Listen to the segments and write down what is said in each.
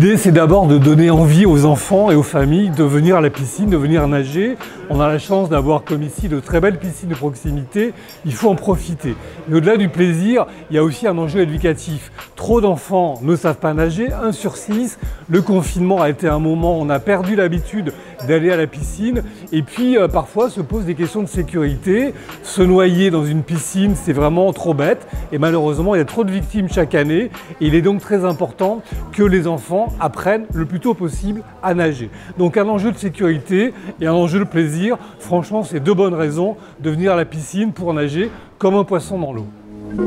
L'idée, c'est d'abord de donner envie aux enfants et aux familles de venir à la piscine, de venir nager. On a la chance d'avoir, comme ici, de très belles piscines de proximité. Il faut en profiter. Et au-delà du plaisir, il y a aussi un enjeu éducatif. Trop d'enfants ne savent pas nager, 1 sur 6. Le confinement a été un moment où on a perdu l'habitude d'aller à la piscine. Et puis, parfois, se posent des questions de sécurité. Se noyer dans une piscine, c'est vraiment trop bête. Et malheureusement, il y a trop de victimes chaque année. Et il est donc très important que les enfants apprennent le plus tôt possible à nager. Donc un enjeu de sécurité et un enjeu de plaisir. Franchement, c'est 2 bonnes raisons de venir à la piscine pour nager comme un poisson dans l'eau.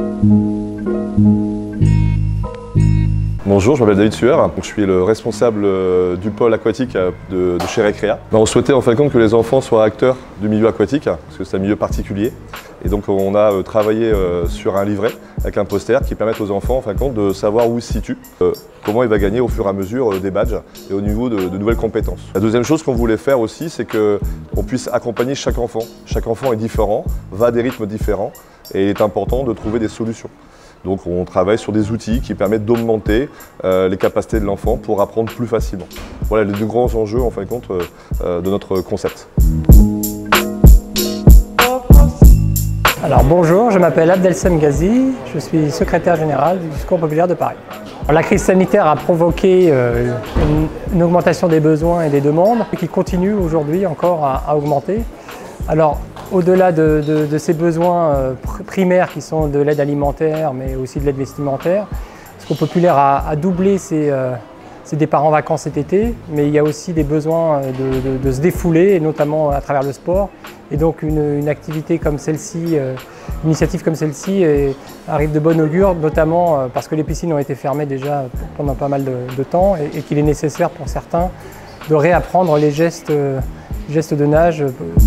Bonjour, je m'appelle David Sueur, je suis le responsable du pôle aquatique de chez Recrea. On souhaitait en fin de compte que les enfants soient acteurs du milieu aquatique, parce que c'est un milieu particulier. Et donc on a travaillé sur un livret avec un poster qui permet aux enfants en fin de compte de savoir où ils se situent, comment il va gagner au fur et à mesure des badges et au niveau de nouvelles compétences. La deuxième chose qu'on voulait faire aussi, c'est qu'on puisse accompagner chaque enfant. Chaque enfant est différent, va à des rythmes différents et il est important de trouver des solutions. Donc on travaille sur des outils qui permettent d'augmenter les capacités de l'enfant pour apprendre plus facilement. Voilà les 2 grands enjeux en fin de compte de notre concept. Alors bonjour, je m'appelle Abdelsem Ghazi, je suis secrétaire général du Secours populaire de Paris. La crise sanitaire a provoqué une augmentation des besoins et des demandes qui continue aujourd'hui encore à augmenter. Alors au-delà de ces besoins primaires qui sont de l'aide alimentaire mais aussi de l'aide vestimentaire, le Secours populaire a doublé ses départs en vacances cet été, mais il y a aussi des besoins de se défouler, et notamment à travers le sport. Et donc une activité comme celle-ci, une initiative comme celle-ci arrive de bon augure, notamment parce que les piscines ont été fermées déjà pendant pas mal de temps et qu'il est nécessaire pour certains de réapprendre les gestes de nage.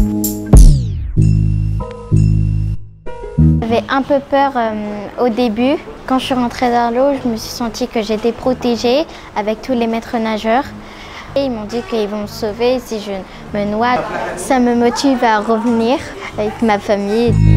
J'avais un peu peur au début. Quand je suis rentrée dans l'eau, je me suis sentie que j'étais protégée avec tous les maîtres nageurs. Et ils m'ont dit qu'ils vont me sauver si je me noie. Ça me motive à revenir avec ma famille.